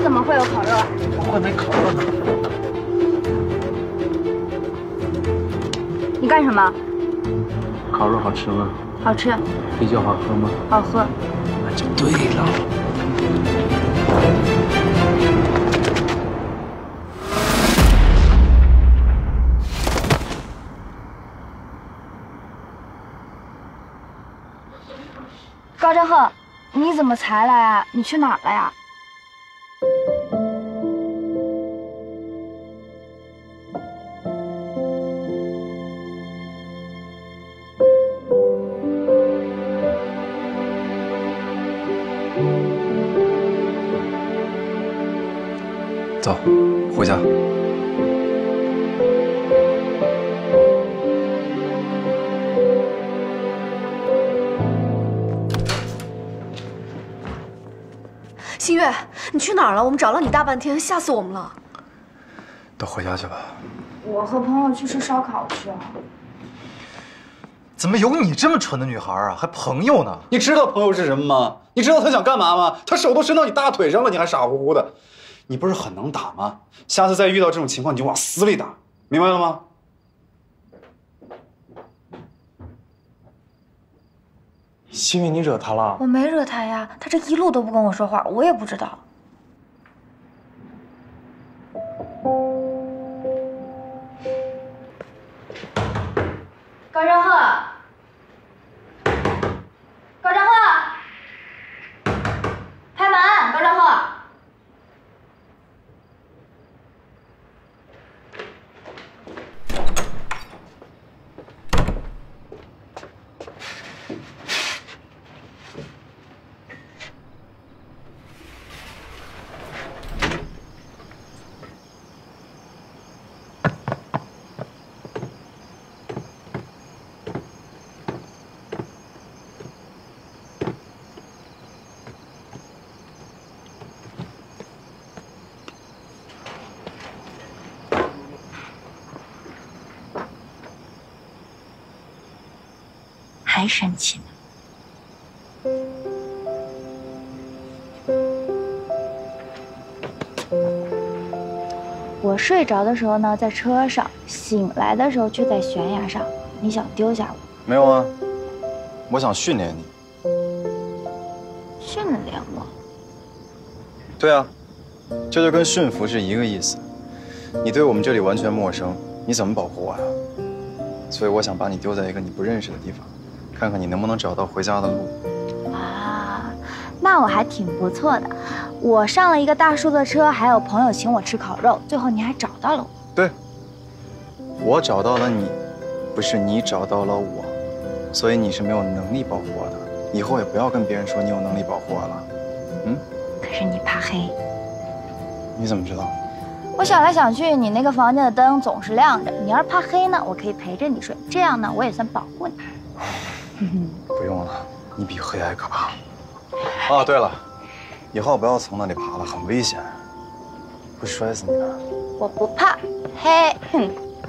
怎么会有烤肉啊？ 不会没烤肉呢。 你干什么？ 烤肉好吃吗？ 好吃。 啤酒好喝吗？ 好喝。 那就对了。 高振赫，你怎么才来啊？你去哪儿了呀？ 走，回家。 新月，你去哪儿了？我们找了你大半天，吓死我们了。 都回家去吧。 我和朋友去吃烧烤去了。 怎么有你这么蠢的女孩啊？还朋友呢？ 你知道朋友是什么吗？你知道他想干嘛吗？他手都伸到你大腿上了，你还傻乎乎的。你不是很能打吗？下次再遇到这种情况，你就往死里打，明白了吗？ 新月，你惹他了？ 我没惹他呀，他这一路都不跟我说话，我也不知道。高振赫，高振赫，开门！高振赫。还生气呢？我睡着的时候呢，在车上；醒来的时候却在悬崖上。你想丢下我？ 没有啊，我想训练你。 训练我？ 对啊，这就跟驯服是一个意思。你对我们这里完全陌生，你怎么保护我呀？所以我想把你丢在一个你不认识的地方。看看你能不能找到回家的路啊，那我还挺不错的。我上了一个大叔的车，还有朋友请我吃烤肉，最后你还找到了我。 对，我找到了你，不是你找到了我，所以你是没有能力保护我的。以后也不要跟别人说你有能力保护我了。嗯？ 可是你怕黑。 你怎么知道？ 我想来想去，你那个房间的灯总是亮着。你要是怕黑呢，我可以陪着你睡，这样呢，我也算保护你。 不用了，你比黑还可怕。哦，对了，以后不要从那里爬了，很危险，会摔死你的。 我不怕黑，哼。